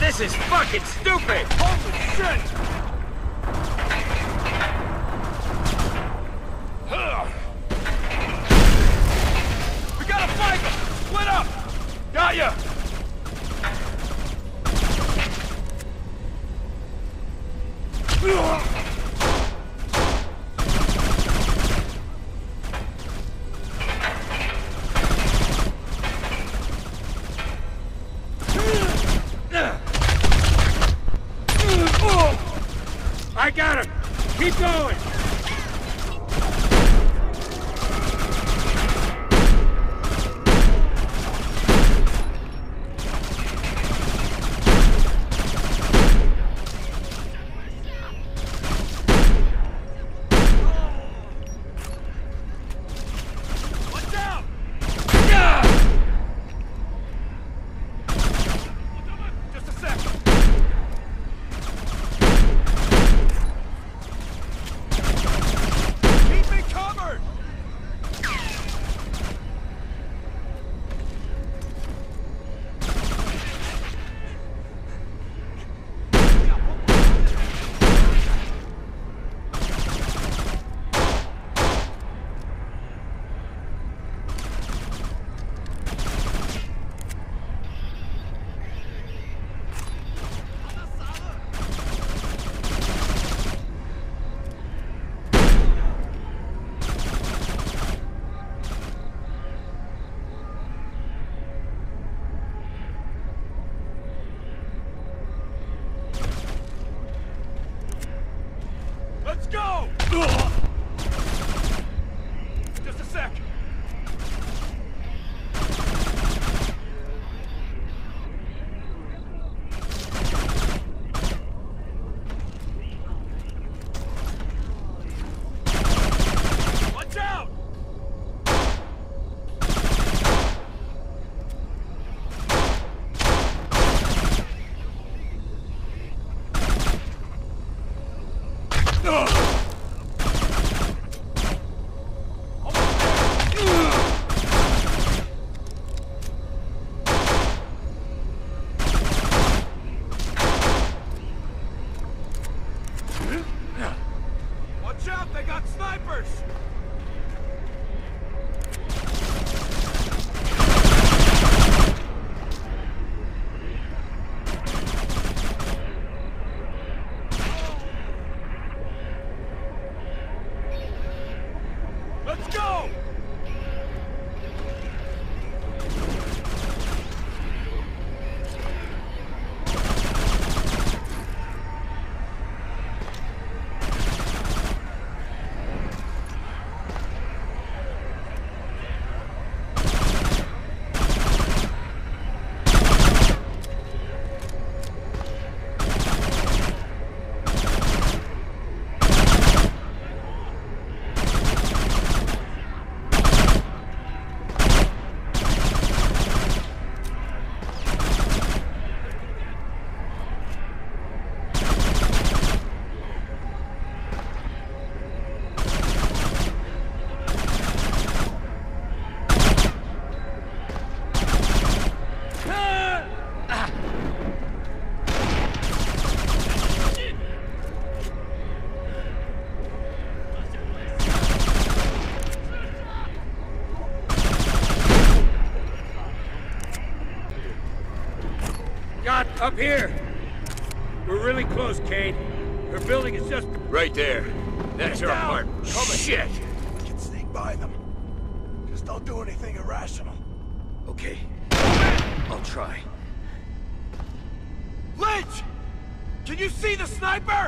This is fucking stupid! Holy shit! We gotta fight them! Split up! Got ya! I got him! Keep going! Watch out! Just a sec. Keep me covered! Let's go! Just a sec. Watch out! Watch out, they got snipers! Let's go! Got up here! We're really close, Kane. Her building is just... Right there. That's her apartment. Shit! We can sneak by them. Just don't do anything irrational. Okay. I'll try. Lynch! Can you see the sniper?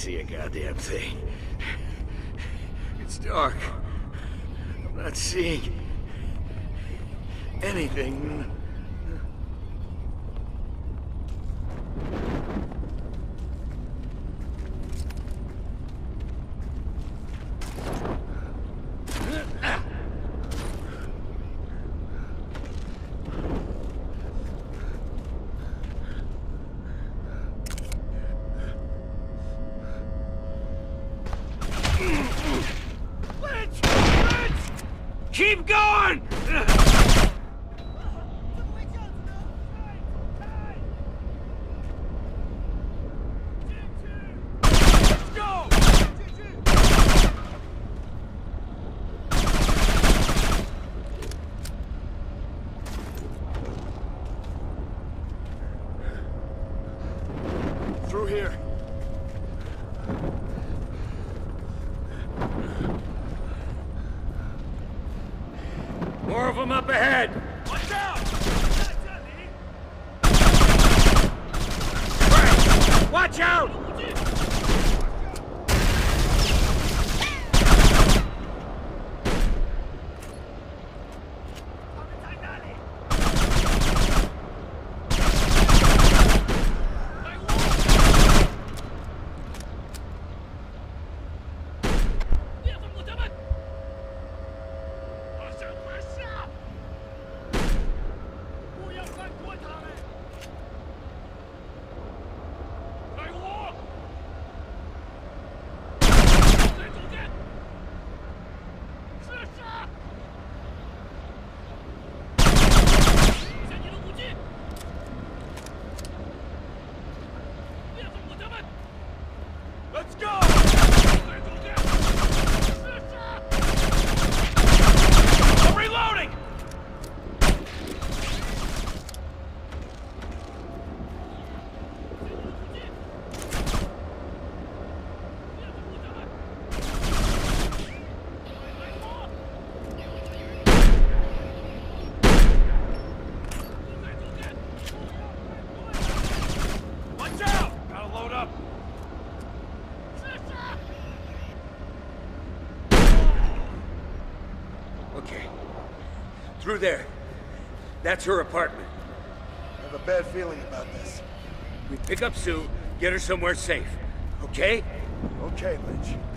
see a goddamn thing. It's dark. I'm not seeing anything. Lynch! Lynch! Keep going! Let's go! Through here. More of them up ahead! Watch out! Fraps! Watch out! Let's go! I'm reloading! Watch out! Gotta load up. Okay. Through there. That's her apartment. I have a bad feeling about this. We pick up Sue, get her somewhere safe. Okay? Okay, Lynch.